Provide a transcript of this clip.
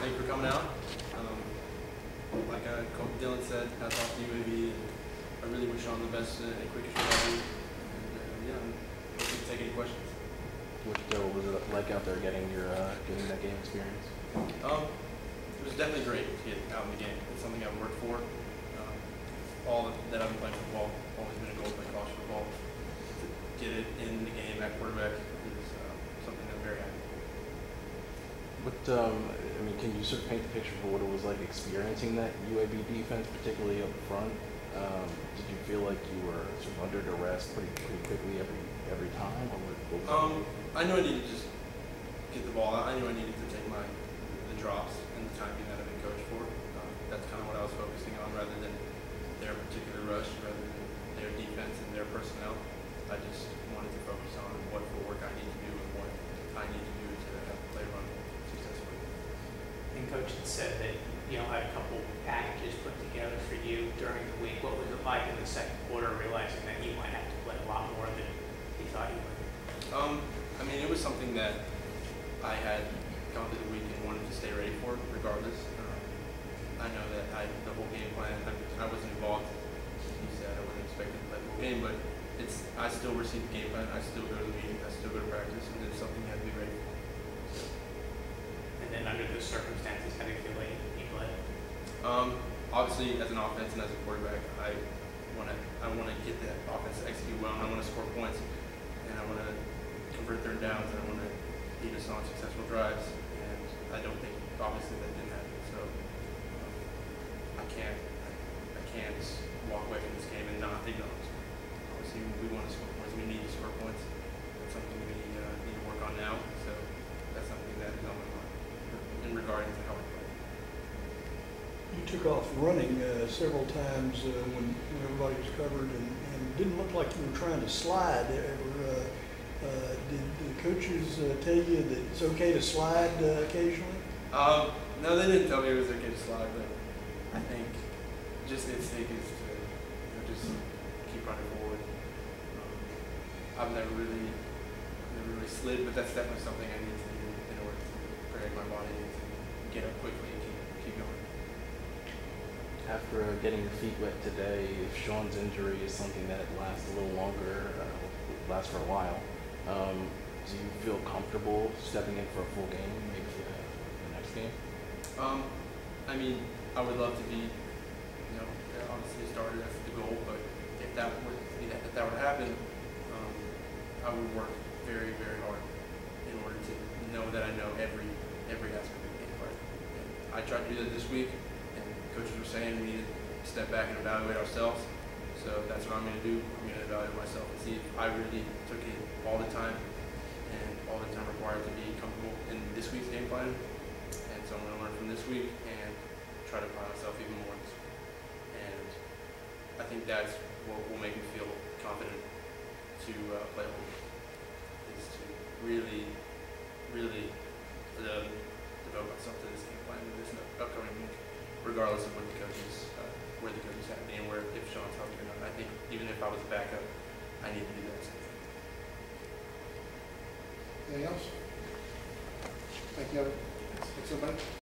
thank you for coming out. Like Coach Dylan said, hats off to UAB. I really wish Sean the best and quickest recovery. And yeah, I'm looking to take any questions. What was it like out there getting getting that game experience? It was definitely great to get out in the game. It's something I've worked for. All that I've been playing football, always been a goal to play college football. To get it in the game at quarterback is something that I'm very happy with. What I mean, can you sort of paint the picture for what it was like experiencing that UAB defense, particularly up front? Did you feel like you were sort of under duress pretty quickly every time, or what was I knew I needed to just get the ball out. I knew I needed to take the drops and the timing that I've been coached for. That's kind of what I was focusing on, rather than their particular rush, rather than their defense and their personnel. I just wanted to focus on what footwork I need to do and what I need to do to have the play run successfully. And Coach had said that had a couple packages put together for you during the week. What was it like in the second quarter, realizing that you might have to play a lot more than you thought you would? I mean, it was something that I had gone through the week and wanted to stay ready for, regardless. I know that the whole game plan, I wasn't involved. He said I wasn't expected to play the whole game, but I still received the game plan. I still go to the meetings. I still go to practice, and it's something you have to be ready for. And then under those circumstances, how do you feel like you played? Obviously, as an offense and as a quarterback, I want to get that offense to execute well, and I want to score points, and I want to convert third downs, and I want to lead us on successful drives. And I don't think, obviously, that didn't happen. So I can't walk away from this game and not acknowledge it. Obviously, we want to score points. We need to score points. That's something we need to work on now. So that's something that is on my mind in regard to how I play. You took off running several times when everybody was covered, and didn't look like you were trying to slide ever. Did the coaches tell you that it's okay to slide occasionally? No, they didn't tell me it was okay to slide, but I think just the instinct is to just keep running forward. I've never really slid, but that's definitely something I need to do in order to prepare my body to get up quickly and keep going. After getting your feet wet today, if Sean's injury is something that lasts a little longer, lasts for a while, do you feel comfortable stepping in for a full game, maybe the next game? I mean, I would love to be, obviously a starter, that's the goal, but if that would happen, I would work very, very hard in order to know that I know every aspect of the game. Right? And I tried to do that this week, and coaches were saying we need to step back and evaluate ourselves. So that's what I'm going to do. I'm going to evaluate myself and see if I really took it all the time and all the time required to be comfortable in this week's game plan. And so I'm going to learn from this week and try to apply myself even more. And I think that's what will make me feel confident to play home, is to really, really devote myself to this game plan in this upcoming week, regardless of what the coaches, where the coaches have me and if Sean's healthy or not. I think even if I was a backup, I need to do that same thing. Anything else? Thank you. Thanks, everybody.